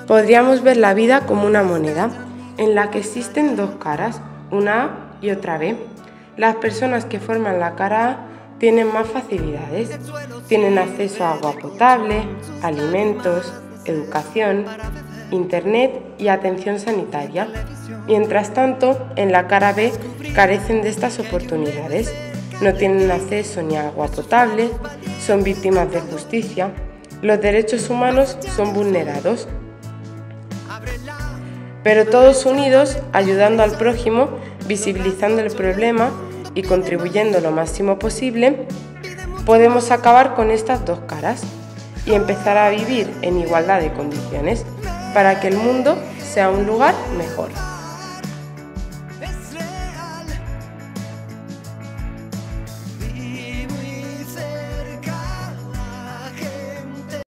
Podríamos ver la vida como una moneda, en la que existen dos caras, una A y otra B. Las personas que forman la cara A tienen más facilidades, tienen acceso a agua potable, alimentos, educación, internet y atención sanitaria. Mientras tanto, en la cara B carecen de estas oportunidades, no tienen acceso ni a agua potable, son víctimas de injusticia, los derechos humanos son vulnerados. Pero todos unidos, ayudando al prójimo, visibilizando el problema y contribuyendo lo máximo posible, podemos acabar con estas dos caras y empezar a vivir en igualdad de condiciones para que el mundo sea un lugar mejor.